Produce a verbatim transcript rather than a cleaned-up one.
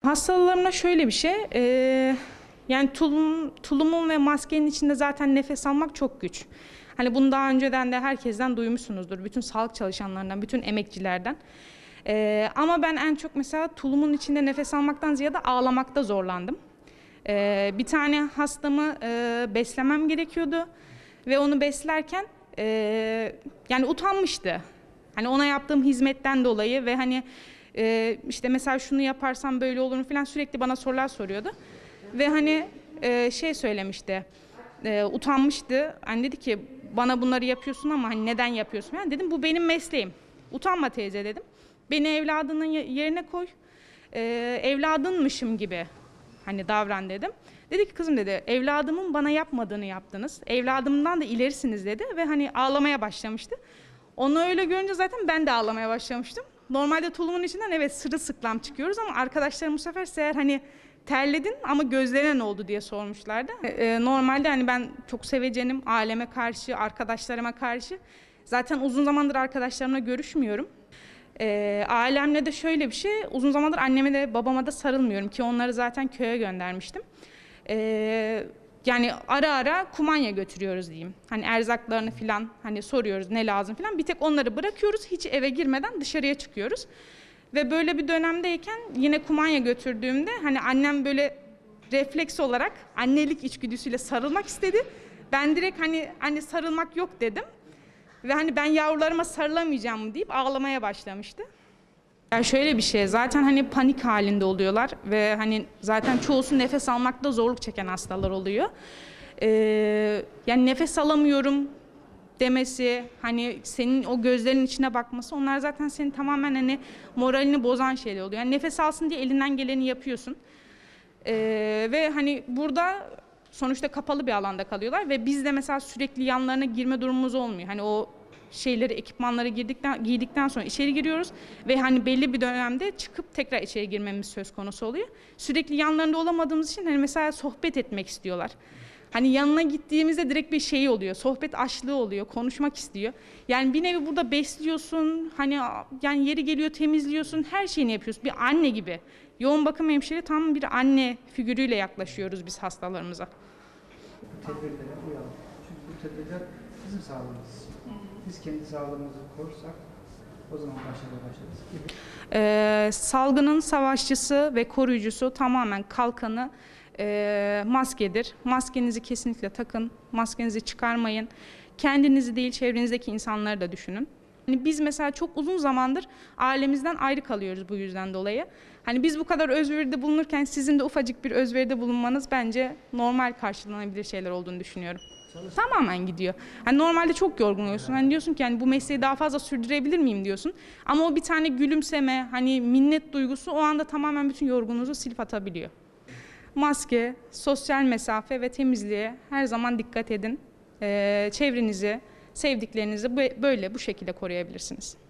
Hastalarımla şöyle bir şey, e, yani tulum, tulumun ve maskenin içinde zaten nefes almak çok güç. Hani bunu daha önceden de herkesten duymuşsunuzdur, bütün sağlık çalışanlarından, bütün emekçilerden. E, ama ben en çok mesela tulumun içinde nefes almaktan ziyade ağlamakta zorlandım. E, bir tane hastamı e, beslemem gerekiyordu ve onu beslerken e, yani utanmıştı. Hani ona yaptığım hizmetten dolayı ve hani e, işte mesela şunu yaparsam böyle olur mu falan sürekli bana sorular soruyordu. Ve hani e, şey söylemişti, e, utanmıştı. Hani dedi ki bana bunları yapıyorsun ama hani neden yapıyorsun? Yani dedim bu benim mesleğim. Utanma teyze dedim. Beni evladının yerine koy. E, evladınmışım gibi hani davran dedim. Dedi ki kızım dedi evladımın bana yapmadığını yaptınız. Evladımdan da ilerisiniz dedi ve hani ağlamaya başlamıştı. Onu öyle görünce zaten ben de ağlamaya başlamıştım. Normalde tulumun içinden evet sırılsıklam çıkıyoruz ama arkadaşlarım bu sefer seher hani terledin ama gözlerine ne oldu diye sormuşlardı. Ee, normalde hani ben çok sevecenim aileme karşı, arkadaşlarıma karşı. Zaten uzun zamandır arkadaşlarımla görüşmüyorum. Ee, ailemle de şöyle bir şey, uzun zamandır anneme de babama da sarılmıyorum ki onları zaten köye göndermiştim. Ee, yani ara ara kumanya götürüyoruz diyeyim. Hani erzaklarını falan hani soruyoruz ne lazım falan. Bir tek onları bırakıyoruz, hiç eve girmeden dışarıya çıkıyoruz. Ve böyle bir dönemdeyken yine kumanya götürdüğümde hani annem böyle refleks olarak annelik içgüdüsüyle sarılmak istedi. Ben direkt hani anne sarılmak yok dedim. Ve hani ben yavrularıma sarılamayacağım mı deyip ağlamaya başlamıştı. Yani şöyle bir şey, zaten hani panik halinde oluyorlar ve hani zaten çoğusu nefes almakta zorluk çeken hastalar oluyor. Ee, yani nefes alamıyorum demesi, hani senin o gözlerin içine bakması, onlar zaten senin tamamen hani moralini bozan şeyler oluyor. Yani nefes alsın diye elinden geleni yapıyorsun. Ee, ve hani burada sonuçta kapalı bir alanda kalıyorlar ve biz de mesela sürekli yanlarına girme durumumuz olmuyor. Hani o şeyleri, ekipmanları girdikten, giydikten sonra içeri giriyoruz ve hani belli bir dönemde çıkıp tekrar içeri girmemiz söz konusu oluyor. Sürekli yanlarında olamadığımız için hani mesela sohbet etmek istiyorlar. Hani yanına gittiğimizde direkt bir şey oluyor, sohbet açlığı oluyor, konuşmak istiyor. Yani bir nevi burada besliyorsun, hani yani yeri geliyor temizliyorsun, her şeyini yapıyorsun. Bir anne gibi. Yoğun bakım hemşire tam bir anne figürüyle yaklaşıyoruz biz hastalarımıza. Bu tedbirlere uyalım. Çünkü bu tedbirler bizim sağlığımız. Biz kendi sağlığımızı korursak o zaman başarıya başlarız gibi. Ee, salgının savaşçısı ve koruyucusu tamamen kalkanı e, maskedir. Maskenizi kesinlikle takın, maskenizi çıkarmayın. Kendinizi değil çevrenizdeki insanları da düşünün. Hani biz mesela çok uzun zamandır ailemizden ayrı kalıyoruz bu yüzden dolayı. Hani biz bu kadar özveride bulunurken sizin de ufacık bir özveride bulunmanız bence normal karşılanabilir şeyler olduğunu düşünüyorum. Tamamen gidiyor. Hani normalde çok yorgun oluyorsun. Hani diyorsun ki hani bu mesleği daha fazla sürdürebilir miyim diyorsun. Ama o bir tane gülümseme, hani minnet duygusu o anda tamamen bütün yorgunluğunuzu silip atabiliyor. Maske, sosyal mesafe ve temizliğe her zaman dikkat edin. Ee, çevrenizi, sevdiklerinizi böyle bu şekilde koruyabilirsiniz.